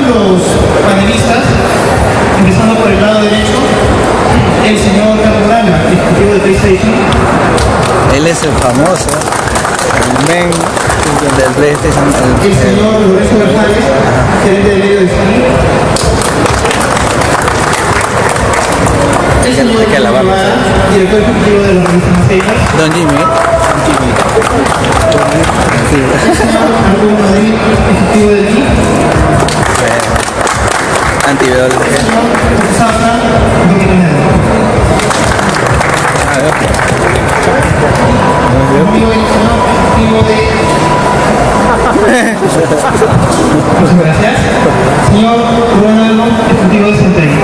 con los panelistas, empezando por el lado derecho, el señor Carlos Langa, ejecutivo de PlayStation. Él es el famoso, el men del PlayStation. El señor Lorenzo González, gerente de medio de Sony. El señor Guevara, director ejecutivo de la revista Macetas. Don Jimmy. El señor Arturo Madrid, ejecutivo de DI. Antivedor. El señor Zafra, amigo del señor ejecutivo de... Muchas gracias. Señor Ronaldo, ejecutivo de Central.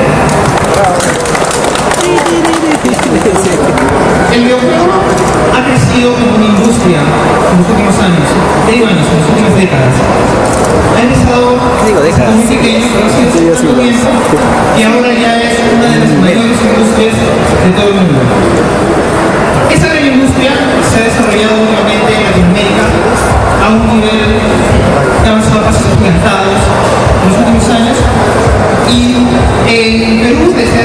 El videojuego ha crecido como una industria en los últimos años, en las últimas décadas. Ha empezado muy pequeño, pero ha sido su comienzo y ahora ya es una de las mayores industrias de todo el mundo. Esta gran industria se ha desarrollado últimamente en Latinoamérica a un nivel que ha avanzado a pasos agigantados en los últimos años y en Perú desde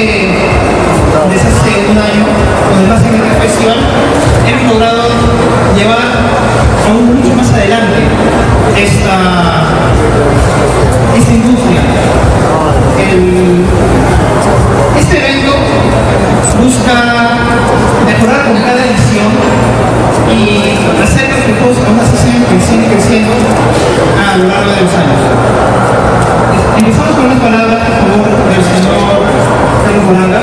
hace un año con el Master Festival hemos logrado llevar aún mucho más adelante esta industria. Este evento busca mejorar con cada edición y hacer que los juegos aún así sigan creciendo y creciendo a lo largo de los años. Empezamos con unas palabras, por favor, del señor Carlos Moranga.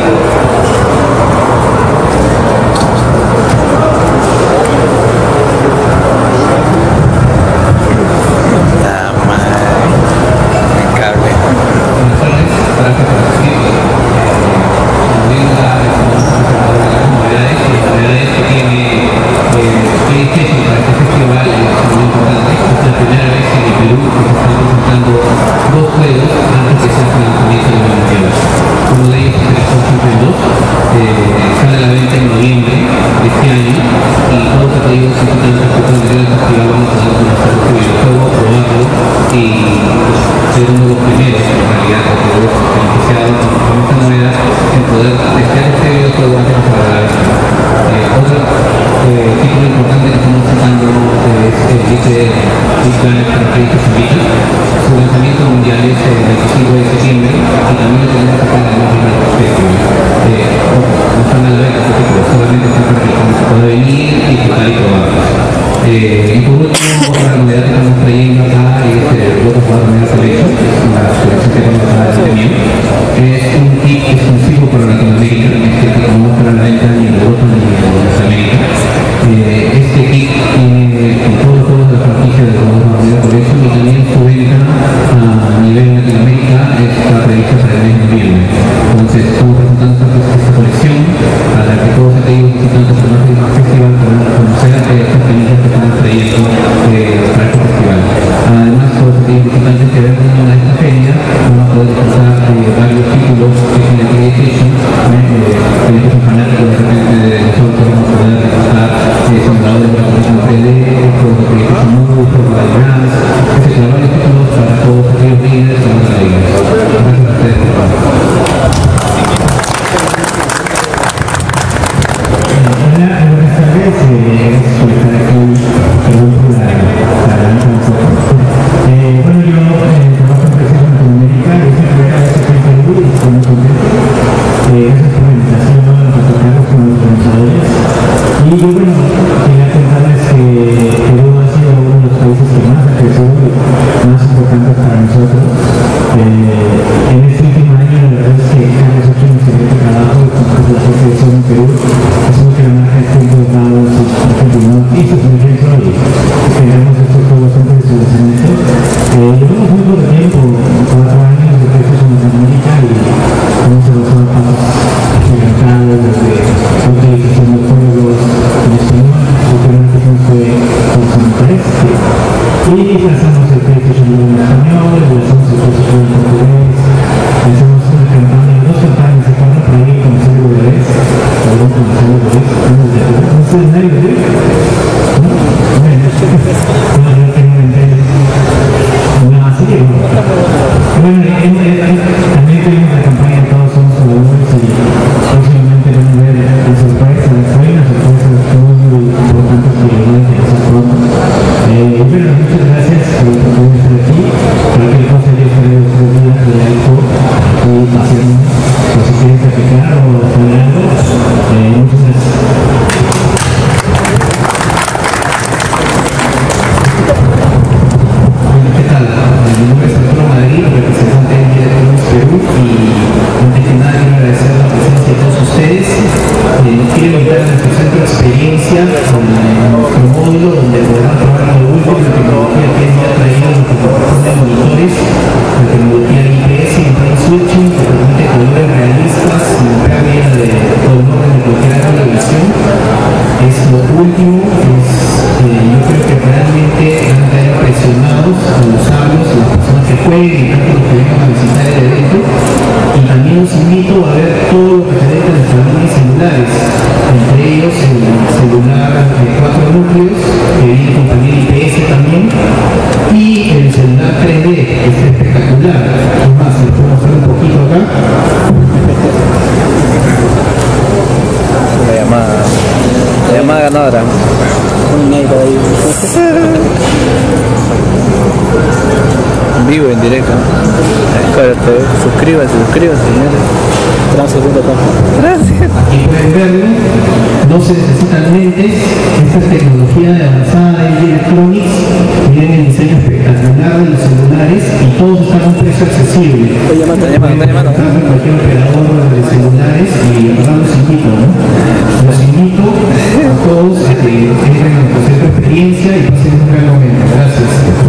Gracias por la invitación, a tocarnos con jueguen y tanto los que vengan a visitar el evento. Y también los invito a ver todo lo referente a nuestra línea de celulares, entre ellos el celular de 4 núcleos, que viene con panel IPS también, y el celular 3D, que es espectacular. Es más, les puedo mostrar un poquito acá. La llamada ganadora. Un negro ahí. En vivo, en directo. Acuérdate, suscríbase, señores. Gracias. Aquí pueden verlo, no se necesitan lentes. Esta es tecnología avanzada de LG Electronics, tienen el diseño espectacular de los celulares y todos están a un precio accesible. Está llamando. Cualquier operador de celulares y en verdad los invito, ¿no? Los invito a todos a que entren en el proceso de experiencia y pasen un gran momento. Gracias.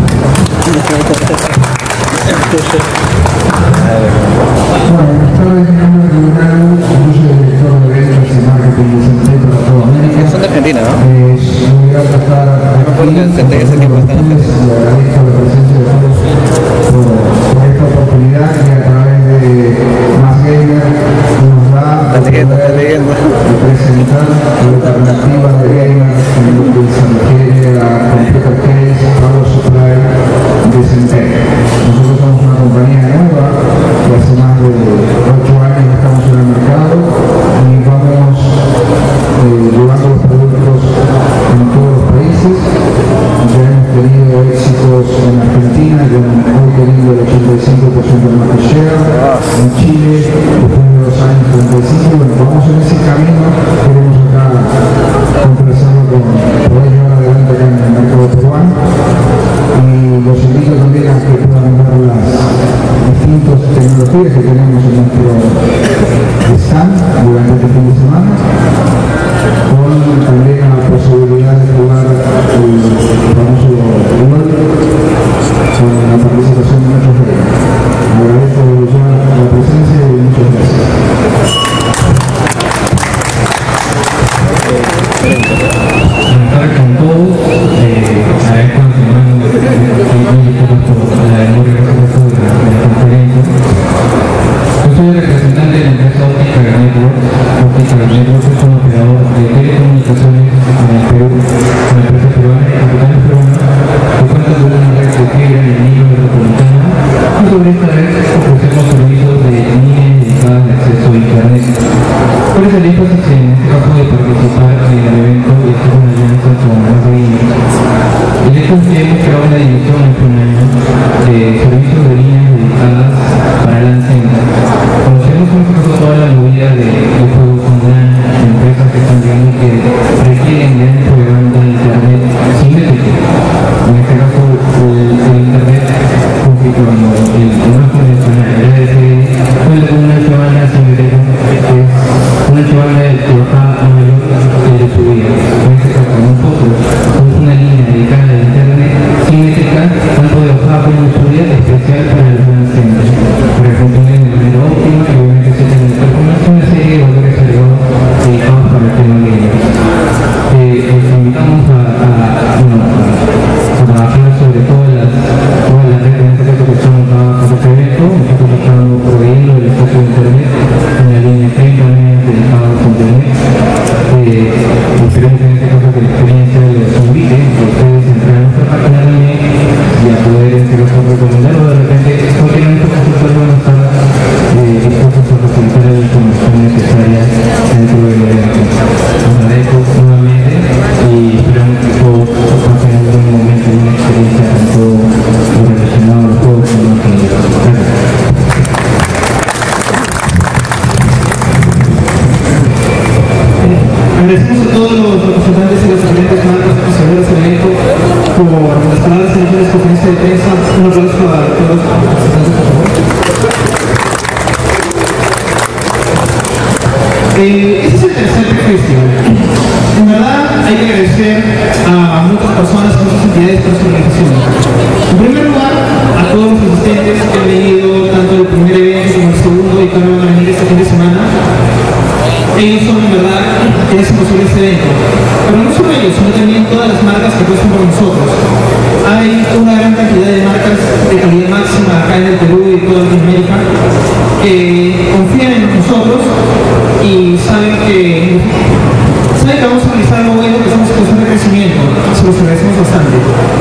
Buenas tardes, mi nombre es Leonardo, yo soy director de ventas y marketing de Sentai para toda América. Son de Argentina, ¿no? Es muy grato estar aquí. Ese tiempo están en Le agradezco la presencia de todos por esta oportunidad que a través de Más Gamer nos da Está leyendo. de presentar la alternativa de gamers en lo que se refiere a Computer Case, Power Supply de Sentai. Nosotros somos una compañía nueva que hace más de 8 años estamos en el mercado y vamos llevando los productos en todos los países. Ya hemos tenido éxitos en Argentina, ya hemos tenido el 85% de market share, en Chile después de 2 años 35%. Bueno, vamos en ese camino, queremos acá conversarlo con poder llevar adelante acá en el mercado peruano. Y los invito también a que puedan ver las distintas tecnologías que tenemos en nuestro stand durante este fin de semana, con también la posibilidad de jugar el famoso LOL con la participación de muchos de ellos. Agradezco ya la presencia y muchas gracias. Conectar con todos, agradezco a mi hermano por la memoria de la conferencia. Yo soy el representante de la empresa Óptica Network. Óptica Network es un operador de telecomunicaciones en el Perú, una empresa peruana de capitales peruanos que cuenta con una red de fibra en el nido metropolitano y sobre esta red ofrecemos servicios de línea dedicada al acceso a internet. Por eso el énfasis en este caso de participar en el evento y hacer una alianza con más gamers. El hecho es que hemos creado una división hace un año de servicios de líneas dedicadas para la antena. Conocemos en este caso toda la movida de juegos online, de empresas que están llegando que requieren de ancho de banda de internet simétrico. En este caso el internet público, el más convencional, es decir, cuenta con una ancho de banda simétrico, que es una ancho de banda que baja a mayor que de subida. En este caso nosotros somos una línea dedicada a internet simétrica, tanto de bajada como de subida, especial para el gran centro. Por ejemplo, en el menú óptimo, que obviamente se tiene que performance, una serie de valores agregados dedicados para el tema gamers. Los invitamos a trabajar sobre todas las redes en este caso que estamos trabajando este evento. Nosotros estamos proveyendo el espacio de internet en la línea 30 dedicados a internet. Esperemos en este caso que la experiencia les invite a ustedes a entrar a nuestra página también y a poder en este caso recomendarlo de repente, porque en estos casos van a estar dispuestos a facilitar la información necesaria dentro del evento. Les agradezco nuevamente y esperamos que todos pasen un buen momento y una experiencia con todo lo relacionado a los juegos con los que gracias. Agradecemos a todos los representantes y las diferentes marcas pasajeras del evento por las palabras que nos conferencia de prensa. Un aplauso a todos los representantes, por favor. Este es el tercer festival. En verdad hay que agradecer a muchas personas, a muchas entidades por su organización. En primer lugar, a todos los asistentes que han venido tanto el primer evento como el segundo y que van a venir este fin de semana. Ellos son en verdad que hacen posible este evento. Pero no solo ellos, sino también todas las marcas que apuestan por nosotros. Hay una gran cantidad de marcas de calidad máxima acá en el Perú y toda Latinoamérica, que confían en nosotros y saben que vamos a realizar algo bueno, que estamos en constante crecimiento. Se los agradecemos bastante.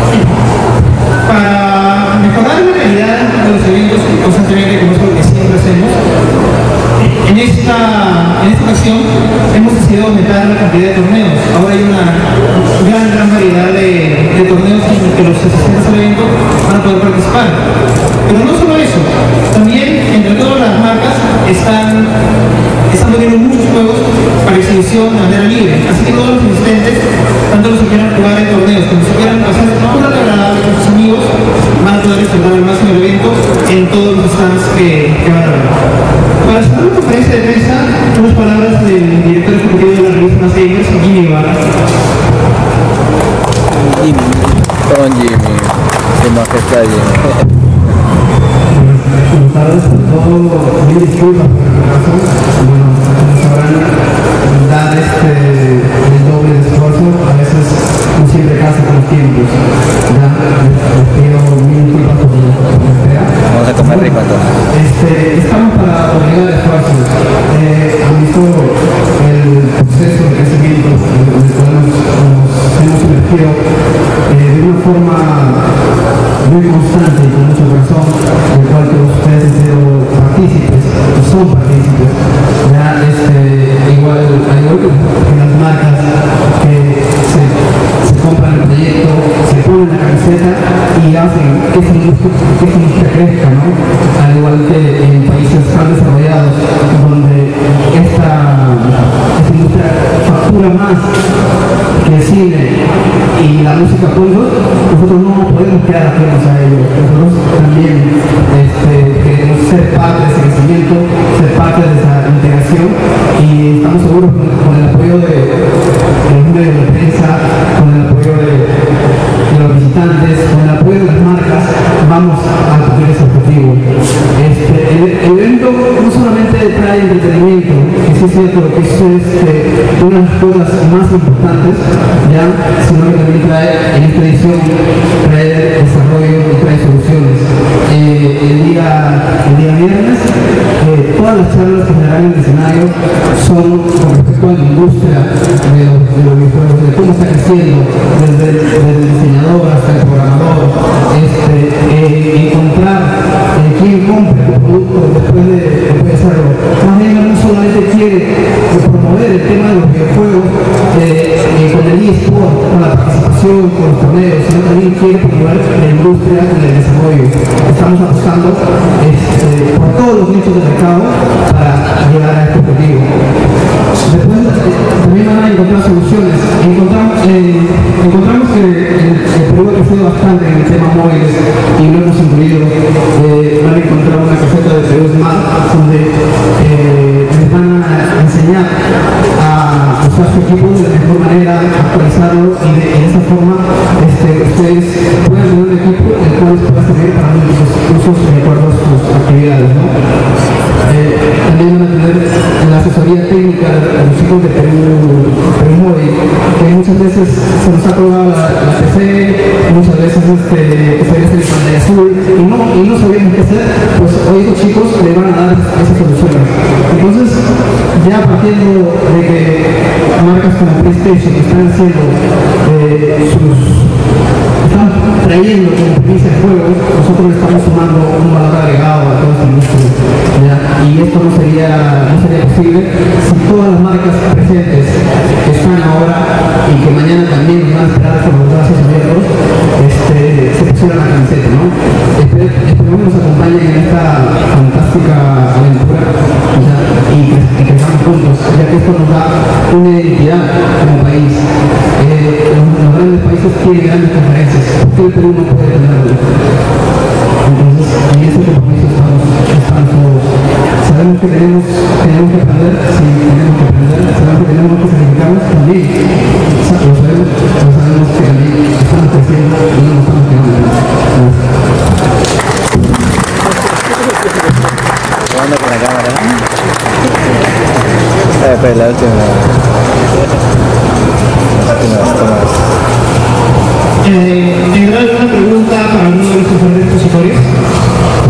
Para mejorar la calidad de los eventos constantemente, como es lo que siempre hacemos, en esta ocasión hemos decidido aumentar la cantidad de torneos. Ahora hay una gran variedad de torneos en los que los asistentes al evento van a poder participar. Pero no solo eso, también entre todas las marcas están poniendo muchos juegos para exhibición de manera libre. Así que todos los asistentes, tanto los que quieran jugar en torneos como los que quieran pasar un rato agradable con sus amigos, van a poder disfrutar al máximo el evento en todos los stands que van a ver. Para cerrar la conferencia de prensa, unas palabras del director ejecutivo de la revista Más Gamers, Jimmy Ibarra. Don Jimmy, qué majestad Jimmy. Buenas tardes a todos, mil disculpas por el retraso. Bueno, como sabrán, dar el doble de esfuerzo a veces no siempre casa con los tiempos. Ya, les pido mil disculpas por la espera. Vamos a comer rico entonces. Estamos para obligar esfuerzos. Han visto el proceso de crecimiento en el cual nos hemos sumergido de una forma muy constante y con mucho corazón, del cual todos ustedes han sido partícipes, o son partícipes. Ya, igual que las marcas que se compran el proyecto, se ponen la camiseta y hacen que esa industria crezca, ¿no? Al igual que en países tan desarrollados, donde esta industria factura más que el cine y la música puro, nosotros no podemos quedar ajenos a ello. Nosotros también queremos ser parte de ese crecimiento, ser parte de esa integración, y estamos seguros que con el apoyo de los medios de prensa, con el apoyo de los visitantes, con el apoyo de las marcas, vamos a cumplir ese objetivo. El evento no solamente trae entretenimiento, que sí es cierto que eso es una de las cosas más importantes, ya, sino que también trae, en esta edición, trae desarrollo y trae soluciones. El día viernes, todas las charlas que se darán en el escenario son con respecto a la industria de los videojuegos, de cómo está creciendo, desde el diseñador hasta el programador, encontrar quién compra el producto después de hacerlo. Más bien no solamente quiere promover el tema de los videojuegos con el eSport, con la participación, con los torneos, sino también quiere promover la industria y el desarrollo. Estamos apostando por todos los nichos de mercado para llegar a este objetivo. Después también van a encontrar soluciones. Encontramos que el Perú ha crecido bastante en el tema móviles y lo hemos incluido. Van a encontrar una caseta de Perú Smart donde les van a enseñar a usar su equipo de la mejor manera, actualizarlo, y de esa forma ustedes pueden tener un equipo el cual les pueda servir para muchos usos de acuerdo a sus actividades, ¿no? También van a tener la asesoría técnica de los chicos de Perú Móvil, que muchas veces se nos ha colgado la PC, muchas veces se ve el pantalla azul y no sabíamos qué hacer. Pues hoy estos chicos le van a dar esas soluciones. Entonces, ya partiendo de que marcas como PlayStation están haciendo están trayendo como primicia de juegos, nosotros le estamos sumando un valor agregado a toda esta industria, ¿ya? Y esto no sería posible si todas las marcas presentes que están ahora y que mañana también nos van a esperar con los brazos abiertos se pusieran la camiseta, ¿no? Esperemos que nos acompañen en esta fantástica aventura, ¿ya? Y que estamos juntos, ya que esto nos da una identidad como país. Los grandes países tienen grandes conferencias, ¿por qué el Perú no puede tenerlo? Entonces, en ese compromiso estamos todos. Sabemos que tenemos que aprender, sí, tenemos que aprender, sabemos que tenemos que sacrificarnos también, lo sabemos que también estamos creciendo y no nos estamos quedando atrás. Jugando con la cámara, ¿no? Pero la última. ¿Tendrá alguna pregunta para alguno de los expositores?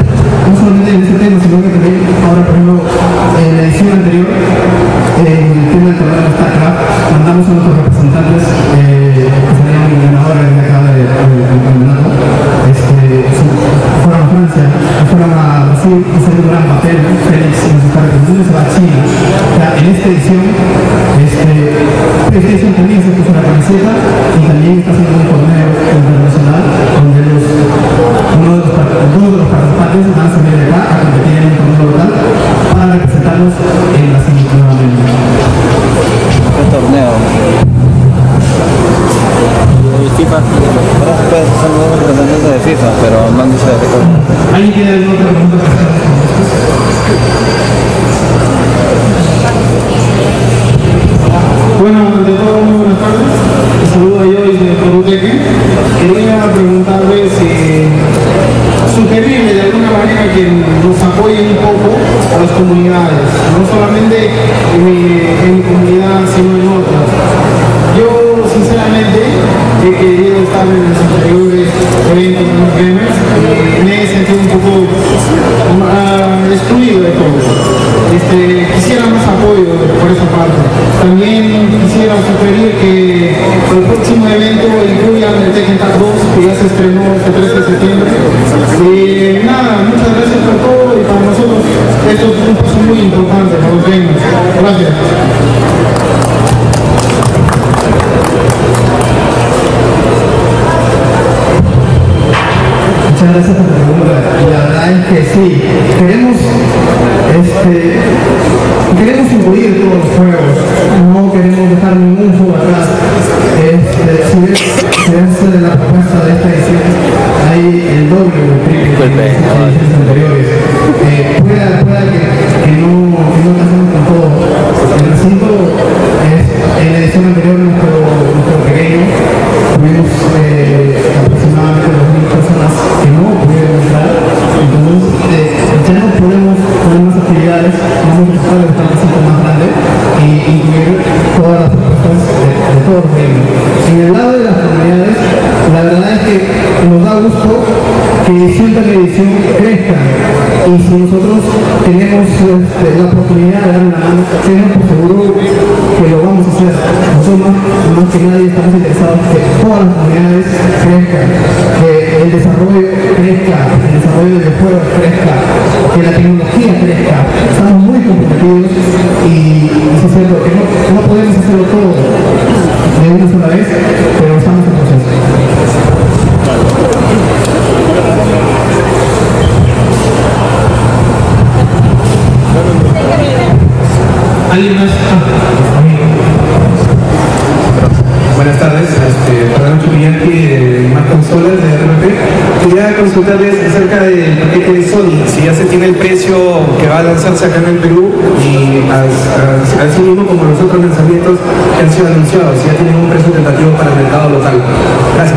no solamente en este tema, sino que también ahora, por ejemplo, en la edición anterior, el tema del torneo de StarCraft, mandamos a nuestros representantes que salieron ganadores de acá del campeonato, fueron a Francia, fueron a Brasil, hicieron un gran papel. Félix nos está representando, se va a China. O sea, en esta edición, PlayStation también se puso la camiseta y también está haciendo un torneo internacional donde dos de los participantes van a salir de acá a competir en un torneo local para representarlos en Brasil nuevamente. ¿Qué torneo? El FIFA, pues son los representantes de FIFA, pero no han dicho de qué torneo. ¿Alguien tiene alguna otra pregunta para hacer? Bueno, ante todo, muy buenas tardes. Les saludo a Joyce de Coruteque. Quería preguntarle si sugerirle de alguna manera que nos apoyen un poco a las comunidades, no solamente en mi comunidad, sino en otras. Yo, sinceramente, he querido estar en los anteriores eventos de los gamers y me he sentido un poco excluido de todo. Quisiera más apoyo por esa parte. También quisiera sugerir que el próximo evento incluyan el Tekken Tag 2, que ya se estrenó este 13 de septiembre. Y nada, muchas gracias por todo y para nosotros esto es un paso muy importante para los gamers. Gracias. Muchas gracias por la pregunta. Y la verdad es que sí, queremos incluir todos los juegos, no queremos dejar ningún juego atrás. Si ves la propuesta de esta edición, hay el doble o el triple de las ediciones anteriores. Pueda que no casemos con todo. El recinto en la edición anterior nuestro pequeño, tuvimos aproximadamente 2.000 personas que no pudieron entrar, entonces ya no podemos poner más actividades, vamos a buscar el recinto más grande y incluir todas las propuestas de todos los gamers. En el lado de las comunidades, la verdad es que nos da gusto que edición tras edición crezcan, y si nosotros tenemos la oportunidad de dar una mano, tenemos por seguro que lo vamos a hacer. Nosotros más que nadie estamos interesados que todas las comunidades crezcan, que el desarrollo crezca, el desarrollo del juego crezca, que la tecnología crezca. Estamos muy comprometidos y es cierto que no podemos hacerlo todo de una sola vez, pero estamos en proceso. ¿Alguien más? Buenas tardes, Fernando Chupillanqui de Más Consolas de RP. Quería consultarles acerca del paquete de Sony, si ya se tiene el precio que va a lanzarse acá en el Perú y así mismo como los otros lanzamientos que han sido anunciados, si ya tienen un precio tentativo para el mercado local. Gracias.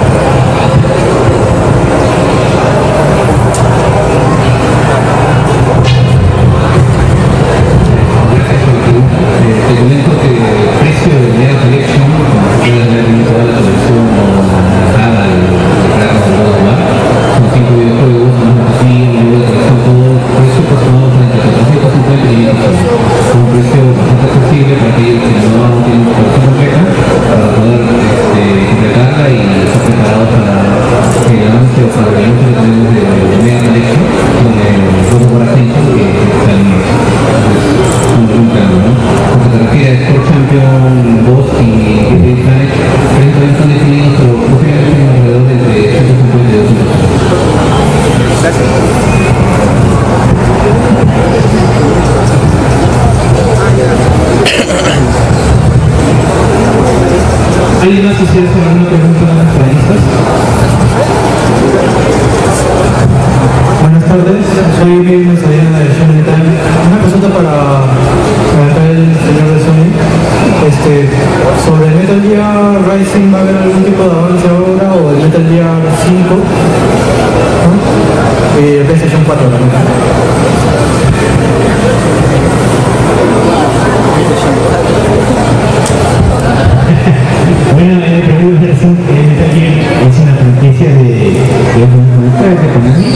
Te comento que el precio de Mega Collection, como pueden ver en toda la colección narrada y cartas de todo lugar, son 5 videojuegos, más magazine, libro de colección, todo precio aproximado entre 450 y 500 euros. Un precio bastante accesible para aquellos que no tienen una colección completa, para poder completarla y estar preparados para el avance o para el anuncio que tenemos de Mega Collection, donde juegos por Ascension que están un plano, ¿no? Porque te refieres a Sport Champion 2 y Game Planet, pero todavía están definidos, pero posiblemente tienen alrededor de entre 150 y 200. Gracias. ¿Alguien más quisiera hacer alguna pregunta a los panelistas? Buenas tardes, soy Miguel Mesodina de Sony Time. Una consulta para el señor de Sony. Sobre el Metal Gear Rising, ¿va a haber algún tipo de avance ahora? O el Metal Gear 5, ¿no? Y el PlayStation 4 también. Bueno, el primer Metal Gear es una franquicia de ustedes de Konami.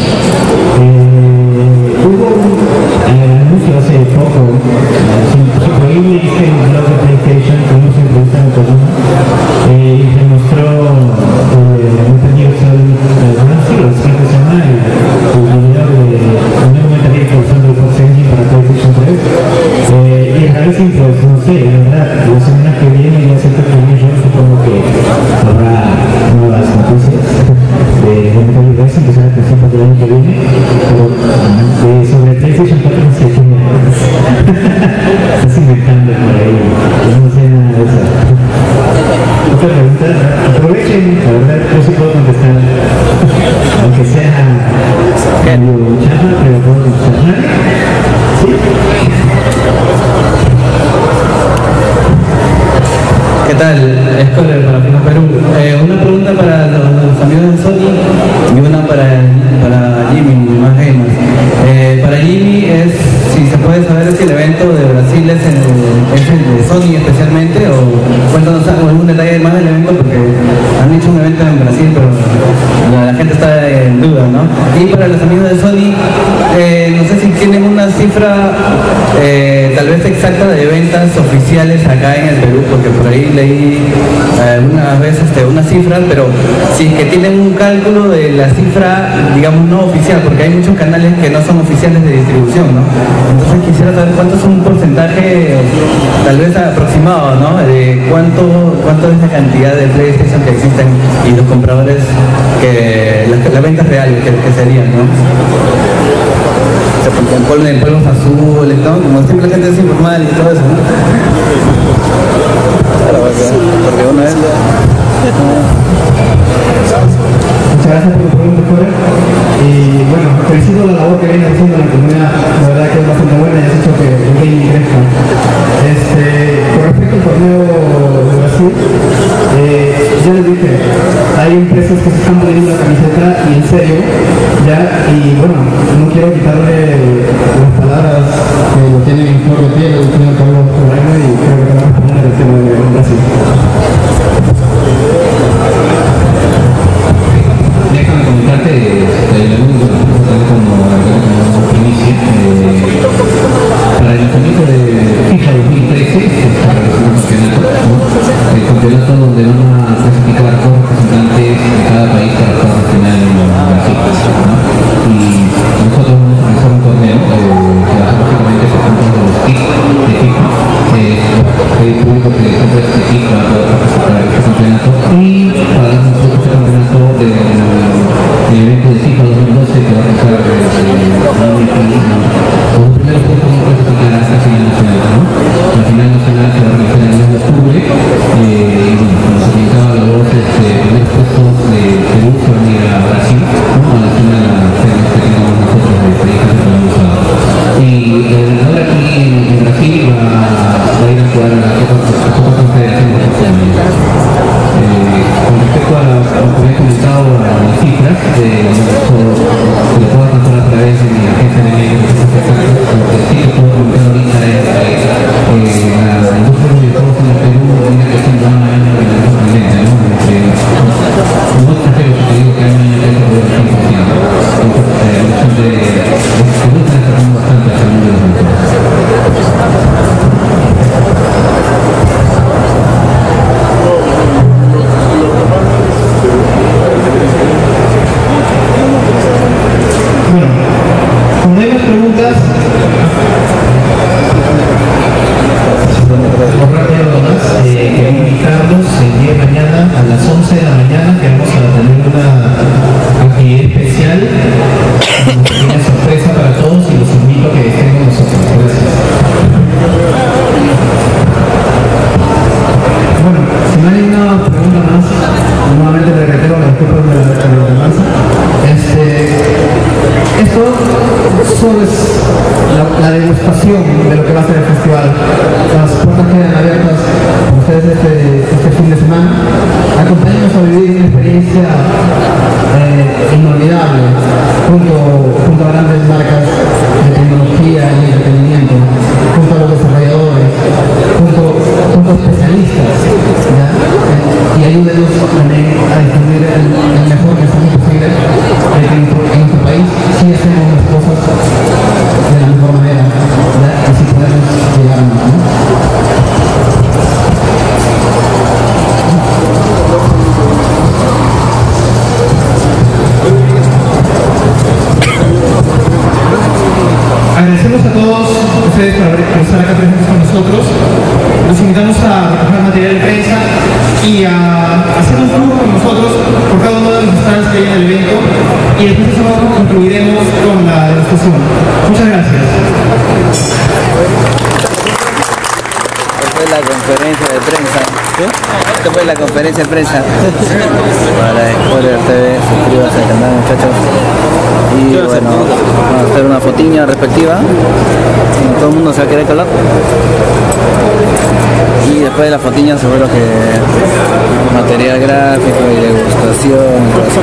Hubo un anuncio hace poco, por ahí le hice en el blog de PlayStation, tuvimos una entrevista en Colima, y se mostró Metal Gear Solid, creo que se llama, el video de una comentaria usando el Fox Engine para PlayStation 3. Y a ver si, pues, no sé, la verdad, la semana que viene, ya siento que yo supongo que habrá nuevas noticias de Metal Gear Rising, que será el principio del año que viene, pero sobre PlayStation 4 no sé qué me estás inventando por ahí, yo no sé nada de eso. Otra pregunta, aprovechen, la verdad, yo sí puedo contestar, aunque sea medio chafa, pero puedo contestar. ¿Sí? ¿Qué tal? Escolar para Pino Perú. Una pregunta para los amigos de Sony y una para Jimmy, más gamers. Para Jimmy es si se puede saber si el evento de Brasil es el de Sony especialmente, o cuéntanos algún detalle más del evento, porque han hecho un evento en Brasil pero la gente está en duda, ¿no? Y para los amigos de Sony, no sé si tienen una cifra tal vez exacta de ventas oficiales acá en el Perú, porque por ahí leí algunas veces unas cifras, pero si es que tienen un cálculo de la cifra, digamos, no oficial, porque hay muchos canales que no son oficiales de distribución, ¿no? Entonces quisiera saber cuánto es un porcentaje tal vez aproximado, ¿no? De cuánto es la cantidad de PlayStation que existen y los compradores, que las ventas reales que serían, ¿no? En polvos azules, ¿no? Como siempre la gente es informal y todo eso, ¿no? Porque uno es Muchas gracias por tu pregunta, Jorge. Y bueno, felicito la labor que viene haciendo la comunidad, la verdad que es bastante buena y has hecho que el gaming crezca. Con respecto al torneo de Brasil, ya les dije, hay empresas que se están poniendo la camiseta y en serio, ya, y bueno, no quiero quitarle las palabras que lo tienen en flor de piel, lo tienen Carlos Correa, y creo que vamos a poner el tema de Brasil. Déjame comentarte el mundo, como primicia, para el lanzamiento de FIFA 2013 se está realizando un campeonato, el campeonato donde van a clasificar dos representantes de cada país para jugar la final en Brasil, ¿no? Y nosotros vamos a realizar un torneo que básicamente se compra de los kits de FIFA, el público que compra este kit va a poder participar en este campeonato, y para nosotros este campeonato del evento de FIFA 2012 que va a empezar los primeros puestos no clasificar a esta final nacional, ¿no? La final nacional se va a realizar en el mes de octubre, y bueno, como se utilizaba los dos primeros puestos de Perú se van a ir a Brasil, ¿no? A la final que tengamos nosotros de países que vamos a. Y ahora aquí en Brasil va a ir a jugar a la Copa Confederación de Fútbol. Con respecto a lo que he comentado, a las cifras, se lo puedo alcanzar a través de mi agencia de medios, lo que sí que puedo comentar ahorita es la industria de videojuegos en el Perú viene creciendo año a año de manera sorprendente, ¿no? No exagero si te digo que año a año crece por el 100%. Entonces, la elección de Perú está desarrollando bastante hacia el mundo de los videojuegos. Bueno, como no hay más preguntas, por rápido nomás, quería invitarlos el día de mañana a las 11 de la mañana, que vamos a tener una actividad especial, una pequeña sorpresa para todos, y los invito a que estén con nosotros. Gracias. Bueno, si no hay una pregunta más, nuevamente le reitero las disculpas de la demás. Esto solo es la degustación de lo que va a ser el festival. Las puertas quedan abiertas para ustedes este fin de semana. Acompáñenos a vivir una experiencia inolvidable junto a grandes marcas de tecnología y entretenimiento, junto a los desarrolladores, junto a especialistas, ¿ya? Y ayúdenos también a difundir el mejor mensaje posible de que cosas de la mejor manera, y así podemos llegar más, ¿no? Agradecemos a todos ustedes por estar acá presentes con nosotros. Los invitamos a recoger material de prensa y a hacer un tour con nosotros por cada uno de los stands que hay en el evento, y después de eso concluiremos con la degustación. Muchas gracias. Esta fue la conferencia de prensa. ¿Sí? Esta fue la conferencia de prensa. Para Spoiler TV, suscríbanse al canal, muchachos. Y bueno, vamos a hacer una fotiña respectiva. Todo el mundo se va a querer colar. Y después de la fotiña seguro que material gráfico y degustación y todo eso.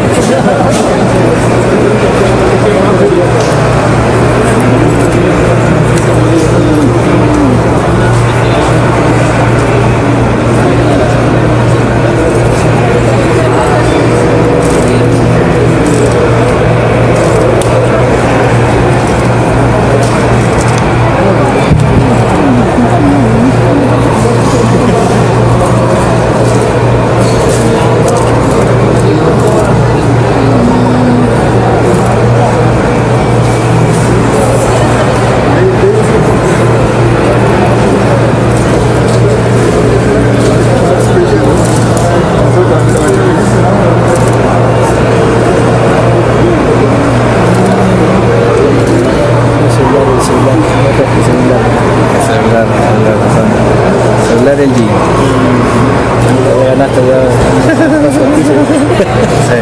Celular LG. Ya ganaste ya. Sí.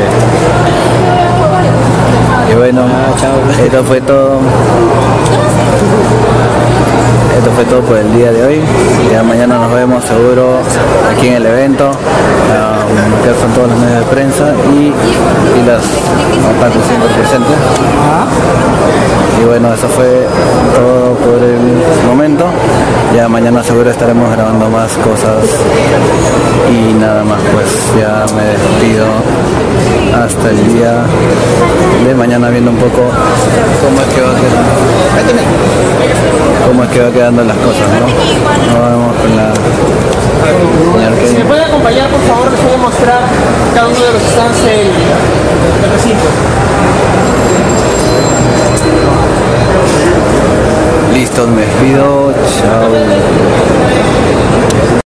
Y bueno, esto fue todo. Esto fue todo por el día de hoy. Ya mañana nos vemos seguro aquí en el evento. Que son todos los medios de prensa y las otakus siempre presentes. Y bueno, eso fue todo por el momento. Ya mañana seguro estaremos grabando más cosas y nada más, pues ya me despido hasta el día de mañana, viendo un poco cómo es que va quedando las cosas, ¿no? Nos vemos con la señora que... Si me puede acompañar, por favor, les voy a mostrar cada uno de los stands del recinto. Listo, me despido, chao.